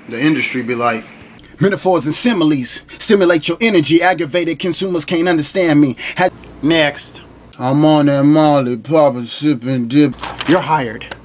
the industry be like, metaphors and similes stimulate your energy. Aggravated consumers can't understand me. next. I'm on that Molly, poppin', sippin', dip. You're hired.